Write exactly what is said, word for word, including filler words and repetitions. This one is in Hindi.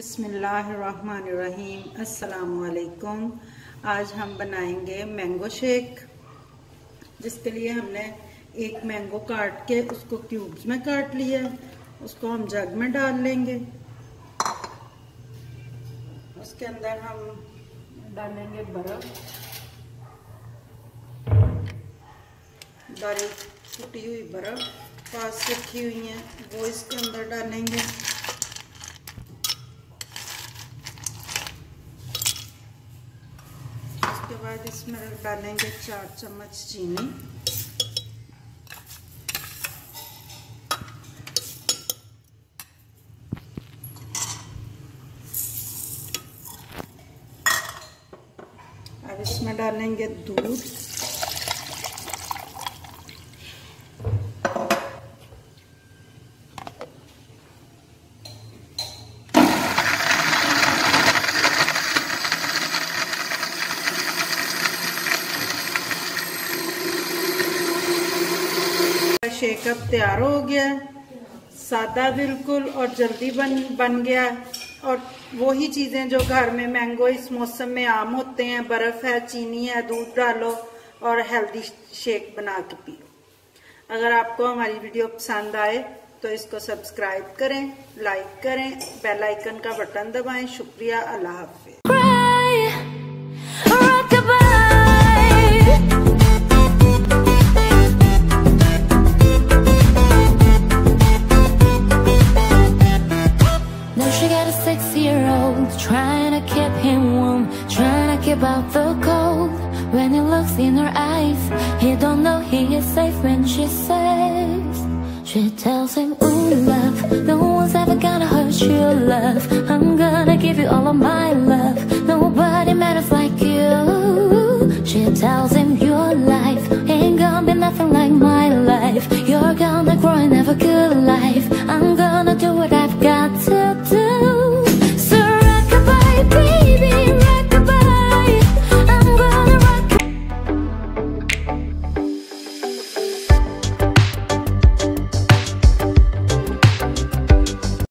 बिस्मिल्लाहिर्रहमानिर्रहीम। अस्सलामुअलैकुम। आज हम बनाएंगे मैंगो शेक, जिसके लिए हमने एक मैंगो काट के उसको क्यूब्स में काट लिया है। उसको हम जग में डाल लेंगे। उसके अंदर हम डालेंगे बर्फ, बारीक कुटी हुई बर्फ पास रखी हुई है वो इसके अंदर डालेंगे। उसके बाद इसमें डालेंगे चार चम्मच चीनी, अब इसमें डालेंगे दूध, शेक अब तैयार हो गया, सादा बिल्कुल और जल्दी बन बन गया। और वही चीज़ें जो घर में मैंगो इस मौसम में आम होते हैं, बर्फ़ है, चीनी है, दूध डालो और हेल्दी शेक बना के पियो। अगर आपको हमारी वीडियो पसंद आए तो इसको सब्सक्राइब करें, लाइक करें, बेल आइकन का बटन दबाएं। शुक्रिया, अल्लाह हाफ़िज़। Trying to keep him warm, trying to keep out the cold. When he looks in her eyes, he don't know he is safe when she says, she tells him, ooh love, no one's ever gonna hurt you love. I'm gonna give you all of my love. Nobody matters like